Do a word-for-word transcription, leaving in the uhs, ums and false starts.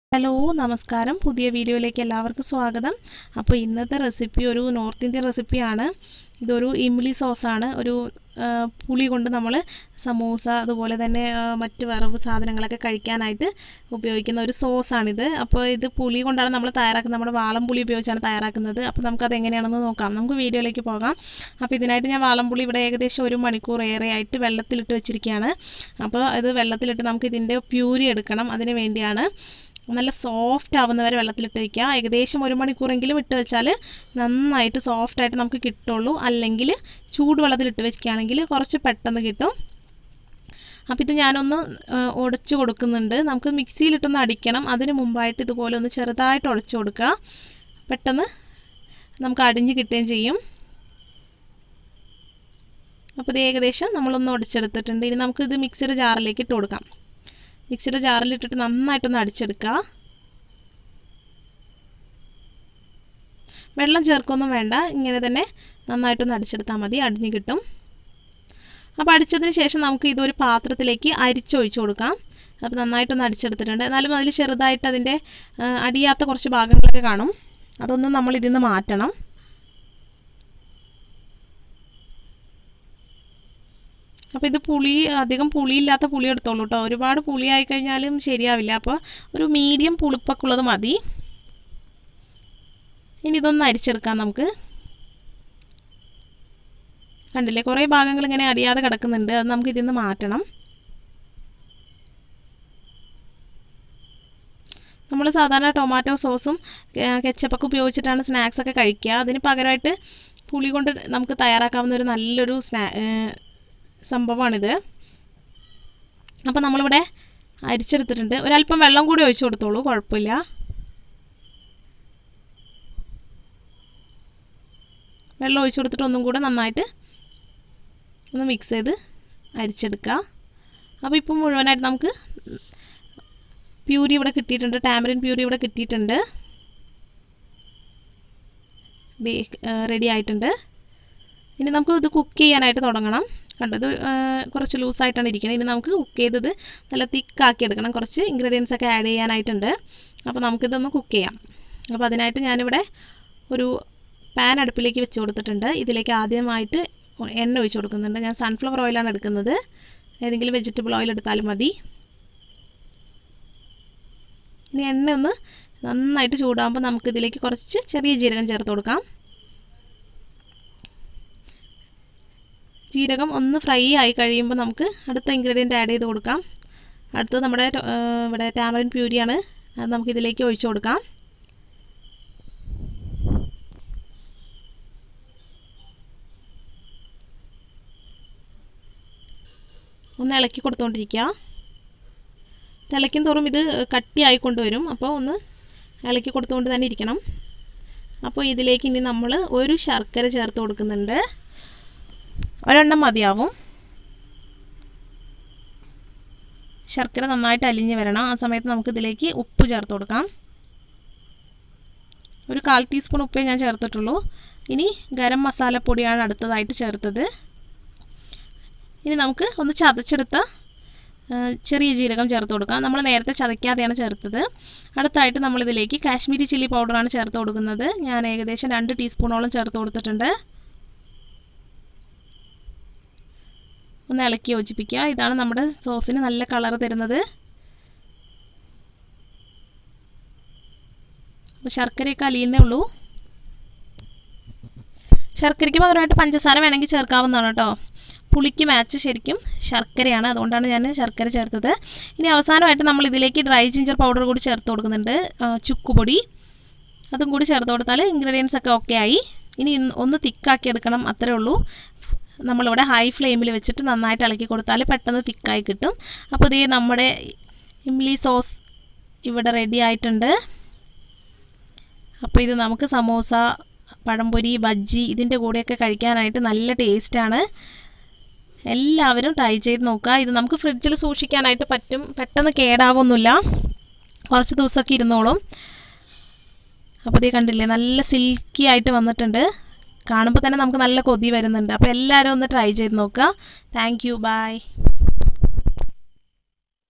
Hello നമസ്കാരം പുതിയ വീഡിയോയിലേക്ക് എല്ലാവർക്കും സ്വാഗതം. അപ്പോൾ ഇന്നത്തെ റെസിപ്പി ഒരു നോർത്ത് ഇന്ത്യൻ റെസിപ്പിയാണ്. ഇതൊരു ഇംലി സോസാണ്. ഒരു പുളി കൊണ്ട് നമ്മൾ സമൂസ അതുപോലെ തന്നെ മറ്റ് വറവ് സാധനങ്ങളൊക്കെ കഴിക്കാനായിട്ട് ഉപയോഗിക്കുന്ന ഒരു സോസാണിത്. അപ്പോൾ ഇത് പുളി കൊണ്ടാണ് നമ്മൾ തയ്യാറാക്കുന്നത്. നമ്മുടെ വാളംപുളി ഉപയോഗിച്ചാണ് തയ്യാറാക്കുന്നത്. അപ്പോൾ നമുക്കത് എങ്ങനെയാണെന്ന് നോക്കാം. നമുക്ക് വീഡിയോയിലേക്ക് പോകാം. അപ്പോൾ ഇതിനായിട്ട് ഞാൻ വാളംപുളി ഇവിടെ ഏകദേശം ഒരു മണിക്കൂർ ഏറെ ആയിട്ട് വെള്ളത്തിലിട്ട് വെച്ചിരിക്കുകയാണ്. അപ്പോൾ ഇത് വെള്ളത്തിലിട്ട് നമുക്ക് ഇതിൻ്റെ പ്യൂരി എടുക്കണം. അതിന് വേണ്ടിയാണ് നല്ല സോഫ്റ്റ് ആവുന്നവരെ വെള്ളത്തിലിട്ട് വയ്ക്കുക. ഏകദേശം ഒരു മണിക്കൂറെങ്കിലും ഇട്ട് വെച്ചാൽ നന്നായിട്ട് സോഫ്റ്റായിട്ട് നമുക്ക് കിട്ടുള്ളൂ. അല്ലെങ്കിൽ ചൂടുവെള്ളത്തിലിട്ട് വെക്കുകയാണെങ്കിൽ കുറച്ച് പെട്ടെന്ന് കിട്ടും. അപ്പോൾ ഇത് ഞാനൊന്ന് ഉടച്ചു കൊടുക്കുന്നുണ്ട്. നമുക്ക് മിക്സിയിലിട്ടൊന്ന് അടിക്കണം. അതിന് മുമ്പായിട്ട് ഇതുപോലെ ഒന്ന് ചെറുതായിട്ട് ഉടച്ചു കൊടുക്കുക. പെട്ടെന്ന് നമുക്ക് അടിഞ്ഞ് കിട്ടുകയും ചെയ്യും. അപ്പോൾ ഇത് ഏകദേശം നമ്മളൊന്ന് ഉടച്ചെടുത്തിട്ടുണ്ട്. ഇനി നമുക്കിത് മിക്സിയുടെ ജാറിലേക്ക് ഇട്ട് കൊടുക്കാം. മിക്സിയുടെ ജാറിലിട്ടിട്ട് നന്നായിട്ടൊന്ന് അടിച്ചെടുക്കുക. വെള്ളം ചേർക്കൊന്നും വേണ്ട, ഇങ്ങനെ തന്നെ നന്നായിട്ടൊന്ന് അടിച്ചെടുത്താൽ മതി, അടിഞ്ഞ് കിട്ടും. അപ്പോൾ അടിച്ചതിന് ശേഷം നമുക്ക് ഇതൊരു പാത്രത്തിലേക്ക് അരിച്ചൊഴിച്ച് കൊടുക്കാം. അപ്പോൾ നന്നായിട്ടൊന്ന് അടിച്ചെടുത്തിട്ടുണ്ട്. എന്നാലും അതിൽ ചെറുതായിട്ട് അതിൻ്റെ അടിയാത്ത കുറച്ച് ഭാഗങ്ങളൊക്കെ കാണും. അതൊന്നും നമ്മൾ ഇതിൽ നിന്ന് മാറ്റണം. അപ്പോൾ ഇത് പുളി അധികം പുളിയില്ലാത്ത പുളി എടുത്തോളൂ കേട്ടോ. ഒരുപാട് പുളി ആയിക്കഴിഞ്ഞാലും ശരിയാവില്ല. അപ്പോൾ ഒരു മീഡിയം പുളിപ്പൊക്കെ ഉള്ളത് മതി. ഇനി ഇതൊന്ന് അരിച്ചെടുക്കാം നമുക്ക്. കണ്ടില്ലേ, കുറേ ഭാഗങ്ങൾ ഇങ്ങനെ അരിയാതെ കിടക്കുന്നുണ്ട്. അത് നമുക്ക് ഇതിൽ നിന്ന് മാറ്റണം. നമ്മൾ സാധാരണ ടൊമാറ്റോ സോസും കെച്ചപ്പൊക്കെ ഉപയോഗിച്ചിട്ടാണ് സ്നാക്സ് ഒക്കെ കഴിക്കുക. അതിന് പകരമായിട്ട് പുളി കൊണ്ട് നമുക്ക് തയ്യാറാക്കാവുന്ന ഒരു നല്ലൊരു സ്നാ സംഭവമാണിത്. അപ്പോൾ നമ്മളിവിടെ അരിച്ചെടുത്തിട്ടുണ്ട്. ഒരല്പം വെള്ളം കൂടി ഒഴിച്ചു കൊടുത്തോളൂ, കുഴപ്പമില്ല. വെള്ളം ഒഴിച്ചു കൊടുത്തിട്ട് ഒന്നും കൂടെ നന്നായിട്ട് ഒന്ന് മിക്സ് ചെയ്ത് അരിച്ചെടുക്കുക. അപ്പോൾ ഇപ്പോൾ മുഴുവനായിട്ട് നമുക്ക് പ്യൂരി ഇവിടെ കിട്ടിയിട്ടുണ്ട്. ടാമറിൻ പ്യൂരി ഇവിടെ കിട്ടിയിട്ടുണ്ട്. റെഡി ആയിട്ടുണ്ട്. ഇനി നമുക്ക് ഇത് കുക്ക് ചെയ്യാനായിട്ട് തുടങ്ങണം. കണ്ടത് കുറച്ച് ലൂസായിട്ടാണ് ഇരിക്കുന്നത്. ഇനി നമുക്ക് കുക്ക് ചെയ്തത് നല്ല തിക്കാക്കി എടുക്കണം. കുറച്ച് ഇൻഗ്രീഡിയൻസ് ഒക്കെ ആഡ് ചെയ്യാനായിട്ടുണ്ട്. അപ്പോൾ നമുക്കിതൊന്ന് കുക്ക് ചെയ്യാം. അപ്പോൾ അതിനായിട്ട് ഞാനിവിടെ ഒരു പാൻ അടുപ്പിലേക്ക് വെച്ച് കൊടുത്തിട്ടുണ്ട്. ഇതിലേക്ക് ആദ്യമായിട്ട് എണ്ണ ഒഴിച്ച് കൊടുക്കുന്നുണ്ട്. ഞാൻ സൺഫ്ലവർ ഓയിലാണ് എടുക്കുന്നത്. ഏതെങ്കിലും വെജിറ്റബിൾ ഓയിൽ എടുത്താലും മതി. ഇനി എണ്ണ ഒന്ന് നന്നായിട്ട് ചൂടാകുമ്പോൾ നമുക്കിതിലേക്ക് കുറച്ച് ചെറിയ ജീരകം ചേർത്ത് കൊടുക്കാം. ജീരകം ഒന്ന് ഫ്രൈ ആയി കഴിയുമ്പോൾ നമുക്ക് അടുത്ത ഇൻഗ്രീഡിയൻറ്റ് ആഡ് ചെയ്ത് കൊടുക്കാം. അടുത്തത് നമ്മുടെ ഇവിടെ ടാമറിൻ പ്യൂരിയാണ്. അത് നമുക്ക് ഇതിലേക്ക് ഒഴിച്ചു കൊടുക്കാം. ഒന്ന് ഇളക്കി കൊടുത്തുകൊണ്ടിരിക്കുക. തിളയ്ക്കും തോറും ഇത് കട്ടിയായിക്കൊണ്ട് വരും. അപ്പോൾ ഒന്ന് ഇളക്കി കൊടുത്തുകൊണ്ട് തന്നെ ഇരിക്കണം. അപ്പോൾ ഇതിലേക്ക് ഇനി നമ്മൾ ഒരു ശർക്കര ചേർത്ത് കൊടുക്കുന്നുണ്ട്. ഒരെണ്ണം മതിയാവും. ശർക്കര നന്നായിട്ട് അലിഞ്ഞ് വരണം. ആ സമയത്ത് നമുക്കിതിലേക്ക് ഉപ്പ് ചേർത്ത് കൊടുക്കാം. ഒരു കാൽ ടീസ്പൂൺ ഉപ്പേ ഞാൻ ചേർത്തിട്ടുള്ളൂ. ഇനി ഗരം മസാലപ്പൊടിയാണ് അടുത്തതായിട്ട് ചേർത്തത്. ഇനി നമുക്ക് ഒന്ന് ചതച്ചെടുത്ത ചെറിയ ജീരകം ചേർത്ത് കൊടുക്കാം. നമ്മൾ നേരത്തെ ചതയ്ക്കാതെയാണ് ചേർത്തത്. അടുത്തായിട്ട് നമ്മളിതിലേക്ക് കാശ്മീരി ചില്ലി പൗഡറാണ് ചേർത്ത് കൊടുക്കുന്നത്. ഞാൻ ഏകദേശം രണ്ട് ടീസ്പൂണോളം ചേർത്ത് കൊടുത്തിട്ടുണ്ട്. ഒന്ന് ഇളക്കി യോജിപ്പിക്കുക. ഇതാണ് നമ്മുടെ സോസിന് നല്ല കളർ തരുന്നത്. അപ്പോൾ ശർക്കരയൊക്കെ അലിയുന്നേ ഉള്ളൂ. ശർക്കരയ്ക്ക് പകരമായിട്ട് പഞ്ചസാര വേണമെങ്കിൽ ചേർക്കാവുന്നതാണ് കേട്ടോ. പുളിക്ക് മാച്ച് ശരിക്കും ശർക്കരയാണ്. അതുകൊണ്ടാണ് ഞാൻ ശർക്കര ചേർത്തത്. ഇനി അവസാനമായിട്ട് നമ്മൾ ഇതിലേക്ക് ഡ്രൈ ജിഞ്ചർ പൗഡർ കൂടി ചേർത്ത് കൊടുക്കുന്നുണ്ട്. ചുക്കുപൊടി അതും കൂടി ചേർത്ത് കൊടുത്താൽ ഇൻഗ്രീഡിയൻസ് ഒക്കെ ഓക്കെ ആയി. ഇനി ഒന്ന് തിക്കാക്കി എടുക്കണം, അത്രേ ഉള്ളൂ. നമ്മളിവിടെ ഹൈ ഫ്ലെയിമിൽ വെച്ചിട്ട് നന്നായിട്ട് ഇളക്കി കൊടുത്താൽ പെട്ടെന്ന് തിക്കായി കിട്ടും. അപ്പോൾ ഇതേ നമ്മുടെ ഇംലി സോസ് ഇവിടെ റെഡി ആയിട്ടുണ്ട്. അപ്പോൾ ഇത് നമുക്ക് സമോസ, പഴംപൊരി, ബജ്ജി ഇതിൻ്റെ കൂടെയൊക്കെ കഴിക്കാനായിട്ട് നല്ല ടേസ്റ്റാണ്. എല്ലാവരും ട്രൈ ചെയ്ത് നോക്കുക. ഇത് നമുക്ക് ഫ്രിഡ്ജിൽ സൂക്ഷിക്കാനായിട്ട് പറ്റും. പെട്ടെന്ന് കേടാവൊന്നുമില്ല, കുറച്ച് ദിവസമൊക്കെ ഇരുന്നോളും. അപ്പോൾ ഇതേ കണ്ടില്ലേ, നല്ല സിൽക്കി ആയിട്ട് വന്നിട്ടുണ്ട്. കാണുമ്പോൾ തന്നെ നമുക്ക് നല്ല കൊതി വരുന്നുണ്ട്. അപ്പോൾ എല്ലാവരും ഒന്ന് ട്രൈ ചെയ്ത് നോക്കുക. Thank you, by.